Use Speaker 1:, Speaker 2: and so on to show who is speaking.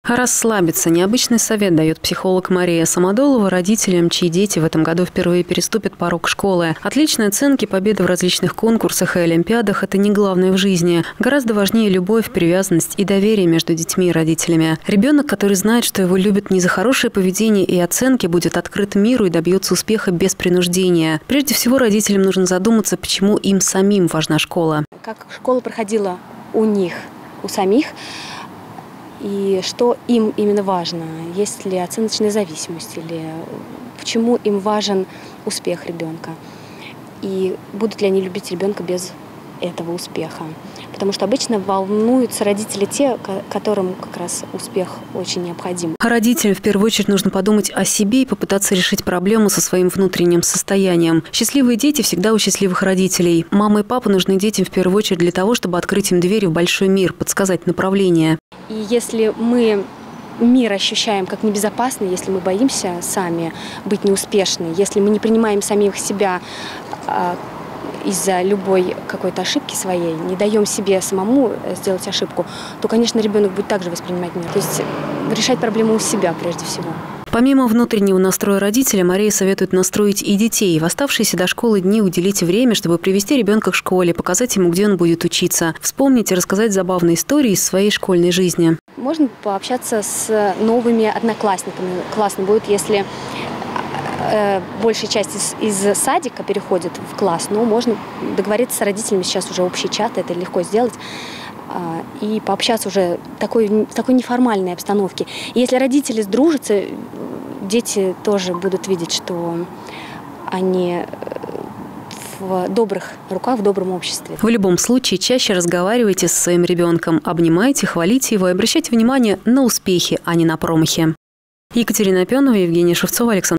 Speaker 1: Расслабиться. Необычный совет дает психолог Мария Самодолова родителям, чьи дети в этом году впервые переступят порог школы. Отличные оценки, победы в различных конкурсах и олимпиадах – это не главное в жизни. Гораздо важнее любовь, привязанность и доверие между детьми и родителями. Ребенок, который знает, что его любят не за хорошее поведение и оценки, будет открыт миру и добьется успеха без принуждения. Прежде всего, родителям нужно задуматься, почему им самим важна школа.
Speaker 2: Как школа проходила у них, у самих, и что им именно важно, есть ли оценочная зависимость, или почему им важен успех ребенка, и будут ли они любить ребенка без этого успеха. Потому что обычно волнуются родители те, которым как раз успех очень необходим.
Speaker 1: Родителям в первую очередь нужно подумать о себе и попытаться решить проблему со своим внутренним состоянием. Счастливые дети всегда у счастливых родителей. Мама и папа нужны детям в первую очередь для того, чтобы открыть им двери в большой мир, подсказать направление.
Speaker 2: И если мы мир ощущаем как небезопасный, если мы боимся сами быть неуспешны, если мы не принимаем самих себя из-за любой какой-то ошибки своей, не даем себе самому сделать ошибку, то, конечно, ребенок будет также воспринимать мир. То есть решать проблему у себя прежде всего.
Speaker 1: Помимо внутреннего настроя родителя, Мария советует настроить и детей. В оставшиеся до школы дни уделите время, чтобы привести ребенка к школе, показать ему, где он будет учиться, вспомнить и рассказать забавные истории из своей школьной жизни.
Speaker 2: Можно пообщаться с новыми одноклассниками. Классно будет, если большая часть из садика переходит в класс, но можно договориться с родителями, сейчас уже общий чат, это легко сделать, и пообщаться уже в такой неформальной обстановке. И если родители сдружатся, дети тоже будут видеть, что они в добрых руках, в добром обществе.
Speaker 1: В любом случае, чаще разговаривайте со своим ребенком, обнимайте, хвалите его и обращайте внимание на успехи, а не на промахи. Екатерина Пенова, Евгения Шевцова, Александр